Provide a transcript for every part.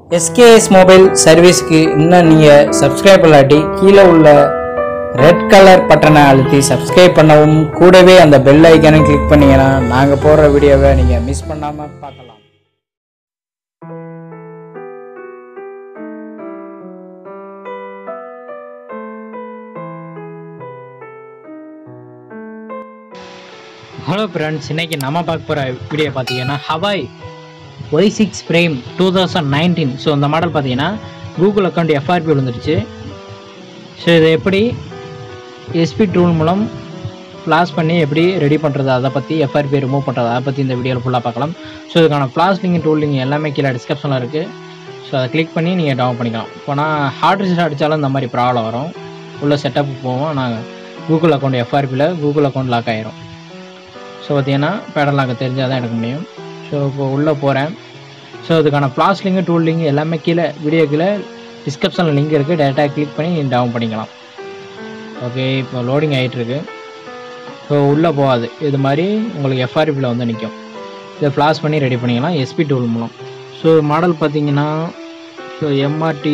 SKS mobile சர்வீஸ்க்கு இன்னும் நீங்கள் சப்ஸ்கிரைப் பண்ணாட்டி கீழே உள்ள ரெட் கலர் பட்டனை அழுத்தி சப்ஸ்கிரைப் பண்ணவும் கூடவே அந்த பெல் ஐக்கானை கிளிக் பண்ணிங்கன்னா நாங்கள் போடுற வீடியோவை நீங்கள் மிஸ் பண்ணாமல் பார்க்கலாம். ஹலோ ஃப்ரெண்ட்ஸ், இன்றைக்கி நம்ம பார்க்க போகிற வீடியோ பார்த்தீங்கன்னா ஹவாய் Y6 Prime 2019. ஸோ இந்த மாடல் பார்த்தீங்கன்னா கூகுள் அக்கௌண்ட் FRP விழுந்துருச்சு. ஸோ இதை எப்படி SP டூல் மூலம் ஃப்ளாஷ் பண்ணி எப்படி ரெடி பண்ணுறது, அதை பற்றி FRP ரிமூவ் பண்ணுறது, அதை பற்றி இந்த வீடியோவில் ஃபுல்லாக பார்க்கலாம். ஸோ இதுக்கான ஃப்ளாஷ் லிங்க் டூல் லிங்க் எல்லாமே கீழே டிஸ்கிரிப்ஷனில் இருக்குது. ஸோ அதை கிளிக் பண்ணி நீங்கள் டவுன் பண்ணிக்கலாம். இப்போ நான் ஹார்ட் ரீசெட் அடித்தாலும் இந்த மாதிரி ப்ராப்ளம் வரும். உள்ள செட்டப் போவோம், நாங்கள் கூகுள் அக்கௌண்ட் FRPயில் கூகுள் அக்கௌண்ட் லாக் ஆகிரும். ஸோ பார்த்தீங்கன்னா பேட்டர்ன் லாக் தெரிஞ்சால் தான் எடுக்க முடியும். ஸோ இப்போ உள்ளே போகிறேன். ஸோ அதுக்கான ஃப்ளாஷ் லிங்க் டூல் லிங்க் எல்லாமே கீழே வீடியோ கீழே டிஸ்கிரிப்ஷனில் லிங்க் இருக்குது. டேரெக்டாக கிளிக் பண்ணி டவுன் பண்ணிக்கலாம். ஓகே, இப்போ லோடிங் ஆகிட்டுருக்கு. ஸோ உள்ளே போகாது, இது மாதிரி உங்களுக்கு FRPயில் வந்து நிற்கும். இதை ஃப்ளாஷ் பண்ணி ரெடி பண்ணிக்கலாம் SP டூல் மூலம். ஸோ மாடல் பார்த்தீங்கன்னா ஸோ MRT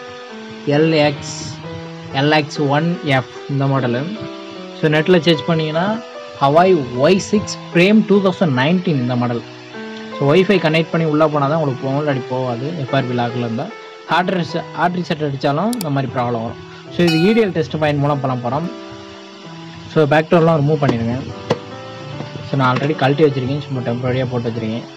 LX1F இந்த மாடலு. ஸோ நெட்டில் சர்ச் பண்ணிங்கன்னா ஹவாய் Y6 Prime 2019 இந்த மாடல். ஸோ ஒய்ஃபை கனெக்ட் பண்ணி உள்ளே போனால் தான் உங்களுக்கு போகும், இல்லாட்டி போகாது. FRP லாக்கில் இருந்தால் ஹார்ட் ரீசெட் அடித்தாலும் இந்த மாதிரி ப்ராப்ளம் வரும். ஸோ இது EDL டெஸ்ட் பாயிண்ட் மூலம் பண்ண போகிறோம். ஸோ பேக்டோர்லாம் ரிமூவ் பண்ணிடுங்க. ஸோ நான் ஆல்ரெடி கழட்டி வச்சுருக்கேன், சும்மா டெம்பரரியாக போட்டு வச்சுருக்கேன்.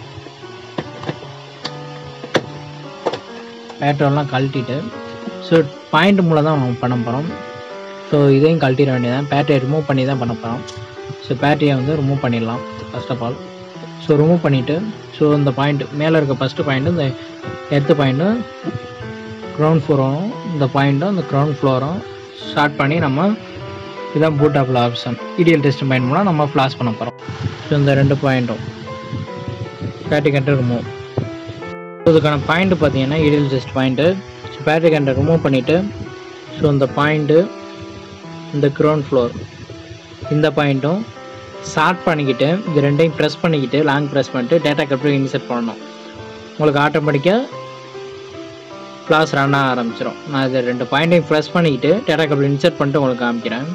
பேக்டோர்லாம் கழட்டிட்டு ஸோ பாயிண்ட் மூலம் தான் நம்ம பண்ண போகிறோம். ஸோ இதையும் கழட்டிட வேண்டியதான், பேட்டரியை ரிமூவ் பண்ணி தான் பண்ண போகிறோம். ஸோ பேட்டரியை வந்து ரிமூவ் பண்ணிடலாம் first of all. So remove பண்ணிவிட்டு ஸோ இந்த பாயிண்ட் மேலே இருக்க ஃபஸ்ட்டு பாயிண்ட்டு, இந்த எர்த்து பாயிண்ட்டு க்ரௌண்ட் ஃப்ளோரும், இந்த பாயிண்ட்டும் இந்த க்ரௌண்ட் ஃப்ளோரும் ஸ்டார்ட் பண்ணி நம்ம இதான் பூட் ஆப்பில் ஆப்ஷன் EDL டெஸ்ட் பாயிண்ட் மூலம் நம்ம ஃப்ளாஷ் பண்ண போகிறோம். ஸோ இந்த ரெண்டு பாயிண்ட்டும் பேட்டரி கண்டர் ரிமூவ். இதுக்கான பாயிண்ட்டு பார்த்தீங்கன்னா EDL test point. So battery கண்டர் ரிமூவ் பண்ணிவிட்டு ஸோ இந்த பாயிண்ட்டு, இந்த க்ரௌண்ட் ஃப்ளோர், இந்த பாயிண்ட்டும் ஸ்டார்ட் பண்ணிக்கிட்டு இது ரெண்டையும் ப்ரெஸ் பண்ணிக்கிட்டு லாங் ப்ரெஸ் பண்ணிட்டு டேட்டா கேப்சர் இன்சர்ட் பண்ணணும். உங்களுக்கு ஆட்டோமேட்டிக்காக ஃப்ளாஷ் ரன் ஆக ஆரம்பிச்சிடும். நான் இது ரெண்டு பாயிண்ட்டையும் ப்ரெஸ் பண்ணிக்கிட்டு டேட்டா கேப்சர் இன்சர்ட் பண்ணிட்டு உங்களுக்கு காமிக்கிறேன்.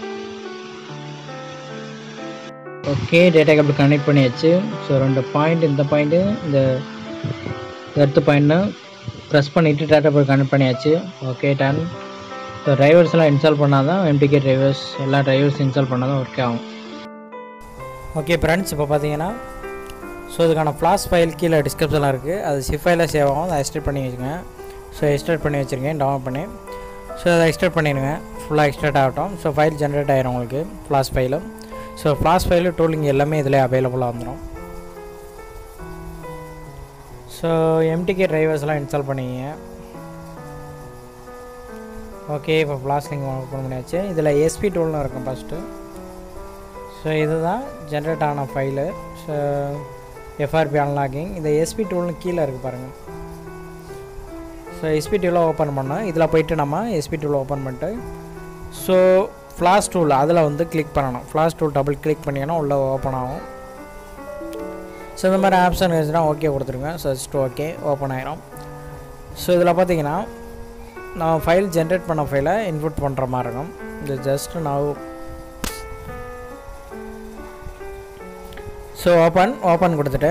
ஓகே, டேட்டா கேபிள் கனெக்ட் பண்ணியாச்சு. ஸோ ரெண்டு பாயிண்ட், இந்த பாயிண்ட்டு இந்த எர்த்து பாயிண்ட்டு ப்ரெஸ் பண்ணிவிட்டு டேட்டா கேபிள் கனெக்ட் பண்ணியாச்சு. Okay, done. ஸோ ட்ரைவர்ஸ்லாம் இன்ஸ்டால் பண்ணால் தான் MTK ட்ரைவர்ஸ் எல்லா ட்ரைவர்ஸ் இன்ஸ்டால் பண்ணால் தான் ஒர்க் ஆகும். ஓகே ஃப்ரெண்ட்ஸ், இப்போ பார்த்தீங்கன்னா ஸோ இதுக்கான ஃப்ளாஷ் ஃபைல் கீழே டிஸ்கிரிப்ஷனில் இருக்குது. அது ZIP ஃபைலில் சேவ் ஆகும். அதை எக்ஸ்ட்ராக்ட் பண்ணி வச்சுக்கோங்க. ஸோ எக்ஸ்ட்ராக்ட் பண்ணி வச்சுருக்கேன் டவுன்லோட் பண்ணி. ஸோ அதை எக்ஸ்ட்ராக்ட் பண்ணிடுங்க, ஃபுல்லாக எக்ஸ்ட்ராக்ட் ஆகட்டும். ஸோ ஃபைல் ஜென்ரேட் ஆகிடும் உங்களுக்கு flash file. So flash file டூலிங் எல்லாமே இதில் அவைலபிளாக வந்துடும். ஸோ MTK ட்ரைவர்ஸ்லாம் இன்ஸ்டால் பண்ணிங்க. ஓகே, இப்போ ஃப்ளாஷ் லிங்க் ஓப்பன் பண்ணியாச்சு. இதில் SP டூல்னு இருக்கும் ஃபஸ்ட்டு. ஸோ இதுதான் ஜென்ரேட் ஆன ஃபைலு. So FRP unlocking. இந்த SP டூல்னு கீழே இருக்குது பாருங்கள். ஸோ SP டூலை ஓப்பன் பண்ணோம். இதில் போய்ட்டு நம்ம SP டூலை ஓப்பன் பண்ணிட்டு ஸோ ஃப்ளாஷ் டூல் அதில் வந்து கிளிக் பண்ணணும். ஃப்ளாஷ் டூல் டபுள் கிளிக் பண்ணிங்கன்னா உள்ளே ஓப்பன் ஆகும். ஸோ இந்த மாதிரி ஆப்ஷன் இருந்துச்சுன்னா ஓகே கொடுத்துருங்க. ஸோ ஜஸ்ட் ஓகே, ஓப்பன் ஆகிரும். ஸோ இதில் பார்த்தீங்கன்னா நான் ஃபைல் ஜென்ரேட் பண்ண ஃபைலை இன்புட் பண்ணுற மாதிரி இருக்கும். இது ஜஸ்ட் நான் ஸோ ஓப்பன் கொடுத்துட்டு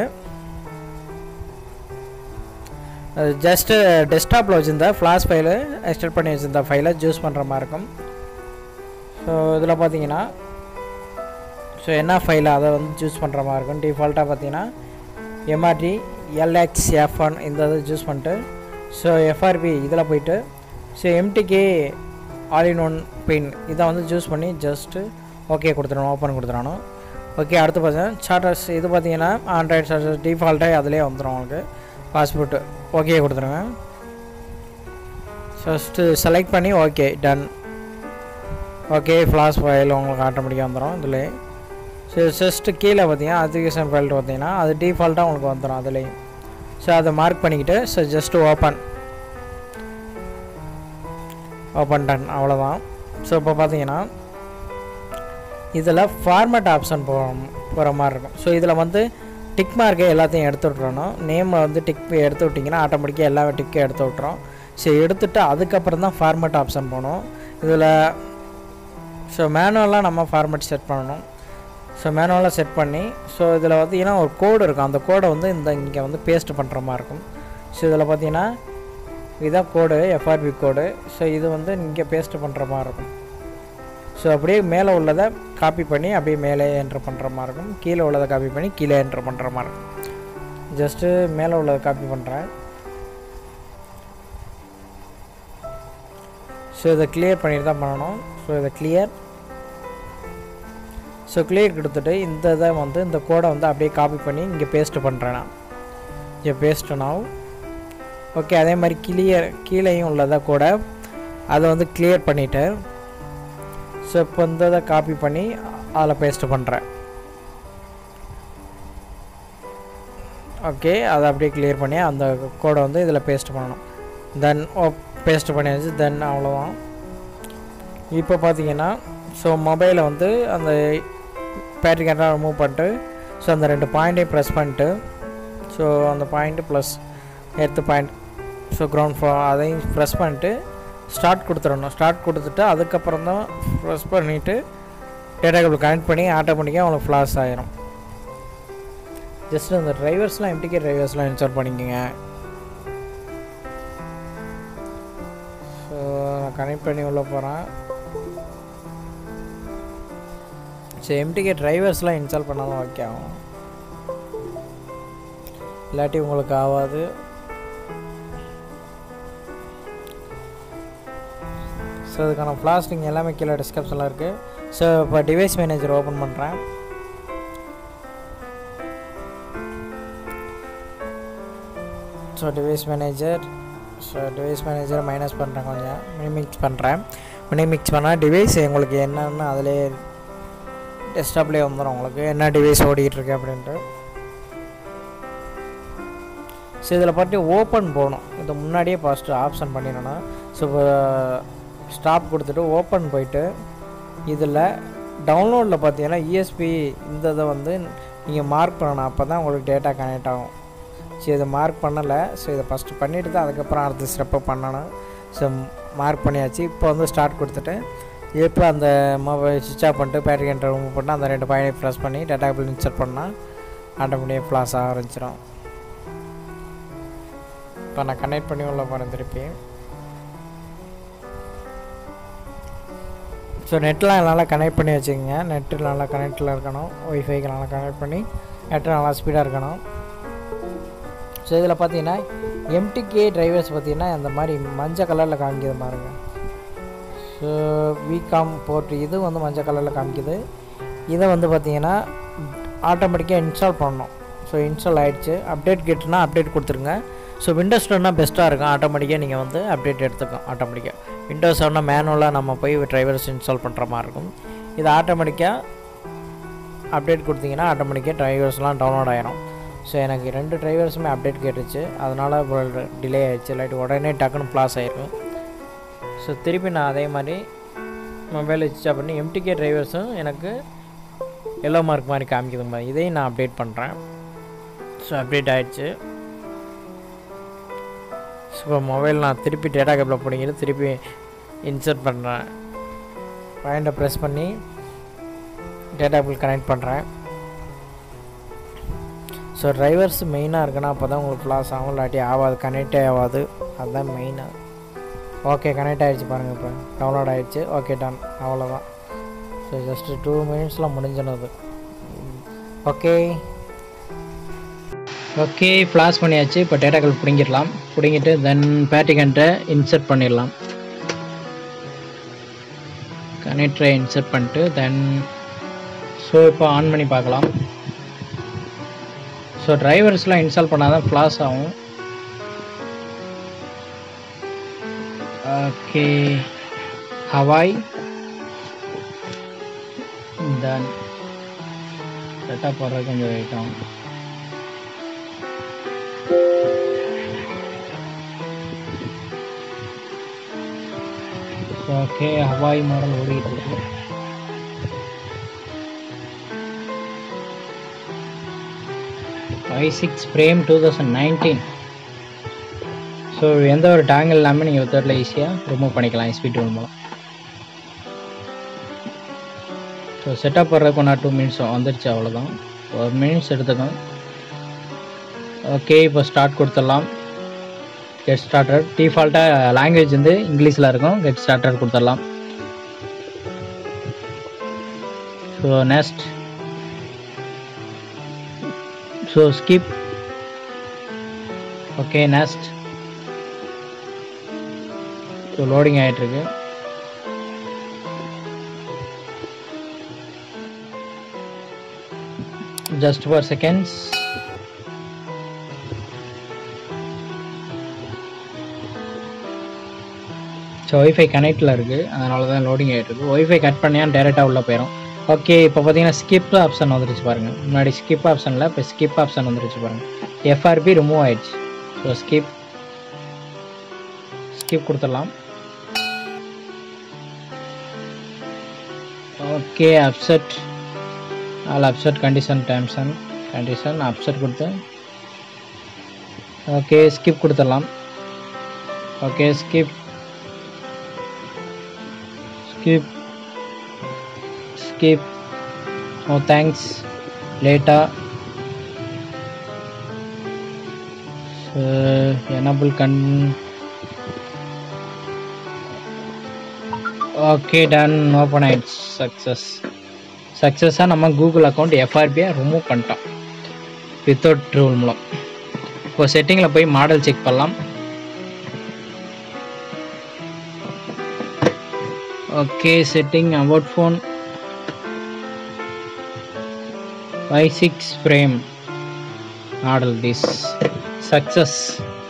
ஜஸ்ட்டு டெஸ்க்டாப்பில் வச்சுருந்தா ஃப்ளாஷ் ஃபைலு எக்ஸ்ட்ராக்ட் பண்ணி வச்சுருந்த ஃபைலை சூஸ் பண்ணுற மாதிரி இருக்கும். ஸோ இதில் பார்த்தீங்கன்னா ஸோ என்ன ஃபைலை அதை வந்து சூஸ் பண்ணுற மாதிரி இருக்கும். டிஃபால்ட்டாக பார்த்தீங்கன்னா MRT LX1F இந்த இதை சூஸ் பண்ணிட்டு ஸோ FRP இதில் போய்ட்டு ஸோ MTK all-in-one பின் இதை வந்து சூஸ் பண்ணி ஜஸ்ட்டு ஓகே கொடுத்துடணும், ஓப்பன் கொடுத்துடணும். ஓகே, அடுத்து பார்த்தீங்கன்னா சார்ட்டர்ஸ். இது பார்த்தீங்கன்னா ஆண்ட்ராய்டு சார்ட்டர்ஸ் டிஃபால்ட்டாக அதிலே வந்துடும் உங்களுக்கு. பாஸ்போர்ட்டு ஓகே கொடுத்துருங்க. ஃபஸ்ட்டு செலக்ட் பண்ணி okay, done. Okay, flash file உங்களுக்கு ஆட்டோமேட்டிக்காக வந்துடும் இதில். ஸோ ஜஸ்ட்டு கீழே பார்த்தீங்கன்னா அப்ளிகேஷன் ஃபைல் பார்த்தீங்கன்னா அது டிஃபால்ட்டாக உங்களுக்கு வந்துடும் அதுலேயும். ஸோ அதை மார்க் பண்ணிக்கிட்டு ஸோ ஜஸ்ட்டு ஓப்பன் டன், அவ்வளோதான். ஸோ இப்போ பார்த்தீங்கன்னா இதில் ஃபார்மேட் ஆப்ஷன் போகிற மாதிரி இருக்கும். ஸோ இதில் வந்து டிக் மார்க்கை எல்லாத்தையும் எடுத்து விட்றணும். நேமை வந்து டிக் எடுத்து விட்டிங்கன்னா ஆட்டோமேட்டிக்காக எல்லா டிக்கும் எடுத்து விட்றோம். ஸோ எடுத்துகிட்டு அதுக்கப்புறம் தான் ஃபார்மேட் ஆப்ஷன் போகணும். இதில் ஸோ மேனுவலாக நம்ம ஃபார்மேட் செட் பண்ணணும். ஸோ மேனுவலாக செட் பண்ணி ஸோ இதில் பார்த்தீங்கன்னா ஒரு கோடு இருக்கும். அந்த கோடை வந்து இங்கே வந்து பேஸ்ட் பண்ணுற மாதிரி இருக்கும். ஸோ இதில் பார்த்தீங்கன்னா இதுதான் கோடு, எஃப்ஆர்பி கோடு. ஸோ இது வந்து இங்கே பேஸ்ட் பண்ணுற மாதிரி இருக்கும். ஸோ அப்படியே மேலே உள்ளதை காப்பி பண்ணி அப்படியே மேலே என்ட்ரு பண்ணுற மாதிரி இருக்கும். கீழே உள்ளதை காப்பி பண்ணி கீழே என்ட்ரு பண்ணுற மாதிரி இருக்கும். ஜஸ்ட்டு மேலே உள்ளதை காப்பி பண்ணுறேன். ஸோ இதை கிளியர் பண்ணிட்டு தான் பண்ணணும். ஸோ இதை கிளியர். ஸோ கிளியர் கொடுத்துட்டு இந்த இதை வந்து இந்த கோடை வந்து அப்படியே காப்பி பண்ணி இங்கே பேஸ்ட்டு பண்ணுறேன். நான் இங்கே பேஸ்ட்டு நான் ஓகே. அதே மாதிரி கீழேயும் உள்ளதை கூட அதை வந்து கிளியர் பண்ணிவிட்டு ஸோ இப்போ இந்த இதை காப்பி பண்ணி அதில் பேஸ்ட்டு பண்ணுறேன். ஓகே, அதை அப்படியே கிளியர் பண்ணி அந்த கோடை வந்து இதில் பேஸ்ட் பண்ணணும். தென் பேஸ்ட் பண்ணியாச்சு. தென் அவ்வளோதான். இப்போ பார்த்தீங்கன்னா ஸோ மொபைலை வந்து அந்த பேட்டரி கேட்டாக ரிமூவ் பண்ணிட்டு ஸோ அந்த 2 பாயிண்ட்டையும் ப்ரெஸ் பண்ணிட்டு ஸோ அந்த point plus earth point so ground floor அதையும் ப்ரெஸ் பண்ணிட்டு ஸ்டார்ட் கொடுத்துடணும். ஸ்டார்ட் கொடுத்துட்டு அதுக்கப்புறம் தான் ப்ரெஸ் பண்ணிவிட்டு டேட்டா கேபிள் கனெக்ட் பண்ணி ஆட்டோமேட்டிக்காக உங்களுக்கு ஃப்ளாஷ் ஆகிரும். ஜஸ்ட் அந்த டிரைவர்ஸ்லாம் எம்டிகே டிரைவர்ஸ்லாம் இன்ஸ்டால் பண்ணிக்கோங்க. ஸோ நான் கனெக்ட் பண்ணி உள்ளே போகிறேன். ஸோ எம்டிகே டிரைவர்ஸ்லாம் இன்ஸ்டால் பண்ணால் தான் ஓகே ஆகும், இல்லாட்டி உங்களுக்கு ஆகாது. ஸோ அதுக்கான ஃப்ளாஷிங் எல்லாமே கீழே டிஸ்கிரிப்ஷனில் இருக்குது. ஸோ இப்போ டிவைஸ் மேனேஜர் ஓப்பன் பண்ணுறேன். ஸோ டிவைஸ் மேனேஜர் மைனஸ் பண்ணுறேன், கொஞ்சம் மினிமிக்ஸ் பண்ணுறேன். மினிமிக்ஸ் பண்ணால் டிவைஸ் உங்களுக்கு என்னென்னு அதிலே டெஸ்க்டாப்லேயே வந்துடும், உங்களுக்கு என்ன டிவைஸ் ஓடிக்கிட்டுருக்கு அப்படின்ட்டு. ஸோ இதில் பார்த்து ஓப்பன் போகணும். இதை முன்னாடியே ஃபஸ்ட்டு ஆப்ஷன் பண்ணிடணும். ஸோ இப்போ ஸ்டாப் கொடுத்துட்டு ஓப்பன் போயிட்டு இதில் டவுன்லோடில் பார்த்தீங்கன்னா இஎஸ்பி இந்த இதை வந்து நீங்கள் மார்க் பண்ணணும். அப்போ தான் உங்களுக்கு டேட்டா கனெக்ட் ஆகும். ஸோ இதை மார்க் பண்ணலை. ஸோ இதை ஃபஸ்ட்டு பண்ணிவிட்டு தான் அதுக்கப்புறம் அடுத்த ஸ்டெப்பை பண்ணணும். ஸோ மார்க் பண்ணியாச்சு. இப்போ வந்து ஸ்டார்ட் கொடுத்துட்டு இப்போ அந்த மொபைல் சுவிட்ச் ஆஃப் பண்ணிட்டு பேட்டரி கண்ட்ரோல் ரிமூவ் பண்ணால் அந்த 2 பாயிண்ட் ப்ரெஸ் பண்ணி டேட்டா கேபிள் இன்சர்ட் பண்ணால் ஆட்டோமேட்டிக்காக ஃப்ளாஷ் ஆக ஆரம்பிச்சிடும். இப்போ நான் கனெக்ட் பண்ணி உள்ள போகிறேன் திருப்பி. ஸோ நெட்லாம் நல்லா கனெக்ட் பண்ணி வச்சுக்கோங்க. நெட்டு நல்லா கனெக்டில் இருக்கணும். ஒய்ஃபைக்கு நல்லா கனெக்ட் பண்ணி நெட்டு நல்லா ஸ்பீடாக இருக்கணும். ஸோ இதில் பார்த்தீங்கன்னா எம்டிகே டிரைவர்ஸ் பார்த்தீங்கன்னா அந்த மாதிரி மஞ்சள் கலரில் காமிக்கிது பாருங்க. ஸோ விகாம் போர்ட் இது வந்து மஞ்சள் கலரில் காமிக்குது. இதை வந்து பார்த்தீங்கன்னா ஆட்டோமேட்டிக்காக இன்ஸ்டால் பண்ணணும். ஸோ இன்ஸ்டால் ஆகிடுச்சு. அப்டேட் கேட்டுனா அப்டேட் கொடுத்துருங்க. ஸோ விண்டோஸ் 10 பெஸ்ட்டாக இருக்கும். ஆட்டோமேட்டிக்காக நீங்கள் வந்து அப்டேட் எடுத்துக்கும். ஆட்டோமேட்டிக்காக விண்டோஸ் 7 மேனுவலாக நம்ம போய் டிரைவர்ஸ் இன்ஸ்டால் பண்ணுற மாதிரி இருக்கும். இது ஆட்டோமேட்டிக்காக அப்டேட் கொடுத்தீங்கன்னா ஆட்டோமேட்டிக்காக டிரைவர்ஸ்லாம் டவுன்லோட் ஆகிரும். ஸோ எனக்கு 2 டிரைவர்ஸுமே அப்டேட் கேட்டுச்சு, அதனால் டிலே ஆகிடுச்சு. இல்லாட்டி உடனே டக்குன்னு ஃப்ளாஷ் ஆகிருக்கும். ஸோ திருப்பி நான் அதே மாதிரி மொபைல் சுவிட்ச் ஆஃப் பண்ணி எம்டிகே டிரைவர்ஸும் எனக்கு எல்லோ மார்க் மாதிரி காமிக்குது மாதிரி இதையும் நான் அப்டேட் பண்ணுறேன். ஸோ அப்டேட் ஆகிடுச்சு. ஸோ இப்போ மொபைல் நான் திருப்பி டேட்டா கேபிள் பிடிங்கிட்டு திருப்பி இன்சர்ட் பண்ணுறேன். பாயிண்டை ப்ரெஸ் பண்ணி டேட்டா கேபிள் கனெக்ட் பண்ணுறேன். ஸோ டிரைவர்ஸ் மெயினாக இருக்குன்னா அப்போ தான் உங்களுக்கு ஃப்ளாஷ் ஆகும், இல்லாட்டி ஆகாது, கனெக்டே ஆகாது. அதுதான் மெயினாக. ஓகே, கனெக்ட் ஆகிடுச்சு பாருங்கள். இப்போ டவுன்லோட் ஆகிடுச்சு. Okay, done. அவ்வளோதான். ஸோ ஜஸ்ட்டு 2 மினிட்ஸில் முடிஞ்சினது. ஓகே ஃப்ளாஷ் பண்ணியாச்சு. இப்போ டேட்டா கேபிள் பிடிங்கிடலாம். பிடிங்கிட்டு தென் பேட்டரி கனெக்டரை இன்சர்ட் பண்ணிடலாம். கனெக்டரை இன்சர்ட் பண்ணிட்டு தென் ஸோ இப்போ ஆன் பண்ணி பார்க்கலாம். ஸோ டிரைவர்ஸ்லாம் இன்ஸ்டால் பண்ணால் தான் ஃப்ளாஷ் ஆகும். ஓகே, ஹவாய் தென் டேட்டா போடுறது கொஞ்சம் வெயிட் ஆகும். ஓகே, ஹவாய் மாடல் ஓடிட்டு இருக்கு. Y6 prime 2019. ஸோ எந்த ஒரு டேங்கிள் இல்லாமல் நீங்கள் வித்தவுட்டில் ஈஸியாக ரிமூவ் பண்ணிக்கலாம் SP டூல் மூலம். ஸோ செட்டப் பண்ணுறதுக்கு 1 or 2 minutes வந்துருச்சு, அவ்வளோதான். 1 minute எடுத்துக்கும். ஓகே, இப்போ ஸ்டார்ட் கொடுத்துடலாம். Get started. டிஃபால்ட்டாக லாங்குவேஜ் வந்து இங்கிலீஷில் இருக்கும். கெட் ஸ்டார்டட் கொடுத்துடலாம். So next, so skip. Okay, next. So loading ஆகிட்டுருக்கு. just for seconds. So wifi கனெக்டில் இருக்குது, அதனால தான் லோடிங் ஆகிட்டு இருக்குது. ஒய்ஃபை கட் பண்ணியால் டேரெக்டாக உள்ளே போயிடும். ஓகே, இப்போ பார்த்தீங்கன்னா ஸ்கிப் ஆப்ஷன் வந்துருச்சு பாருங்கள். முன்னாடி ஸ்கிப் ஆப்ஷனில் இப்போ ஸ்கிப் ஆப்ஷன் வந்துருச்சு பாருங்கள். FRP ரிமூவ் ஆயிடுச்சு. ஸோ ஸ்கிப் கொடுத்துடலாம். Okay, accept all accept condition terms and condition accept கொடுத்து ஓகே ஸ்கிப் கொடுத்துடலாம். Okay, skip no thanks later enable okay done. Open ஆயிடுச்சு. சக்ஸஸாக நம்ம கூகுள் அக்கௌண்ட் FRP-யை ரிமூவ் பண்ணிட்டோம் வித்தவுட் டூல் மூலம். இப்போ செட்டிங்கில் போய் மாடல் செக் பண்ணலாம். Okay, setting about phone Y6 prime model this success.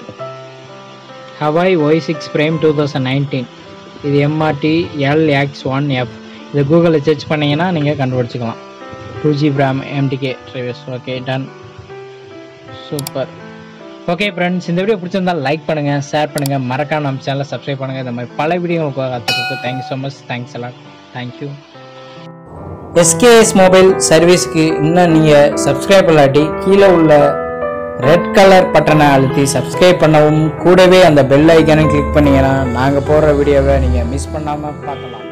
Huawei Y6 prime 2019. இது MRT LX1F. இது கூகுளில் சர்ச் பண்ணிங்கன்னா நீங்கள் கண்டுபிடிச்சிக்கலாம். 2GB RAM MTK டிரைவர்ஸ். Okay, done. Super. Okay friends, இந்த வீடியோ பிடிச்சிருந்தால் லைக் பண்ணுங்கள், ஷேர் பண்ணுங்கள், மறக்காம நம்ம சேனலை சப்ஸ்கிரைப் பண்ணுங்கள். இந்த மாதிரி பல வீடியோ உங்களுக்கு காத்துருக்கு. Thank you so much. தேங்க்ஸ் எல்லாம். தேங்க்யூ. SKS மொபைல் சர்வீஸ்க்கு இன்னும் நீங்கள் சப்ஸ்கிரைப் இல்லாட்டி கீழே உள்ள ரெட் கலர் பட்டனை அழுத்தி சப்ஸ்கிரைப் பண்ணவும், கூடவே அந்த பெல் ஐக்கானை கிளிக் பண்ணிங்கன்னா நாங்கள் போடுற வீடியோவை நீங்கள் மிஸ் பண்ணாமல் பார்க்கலாம்.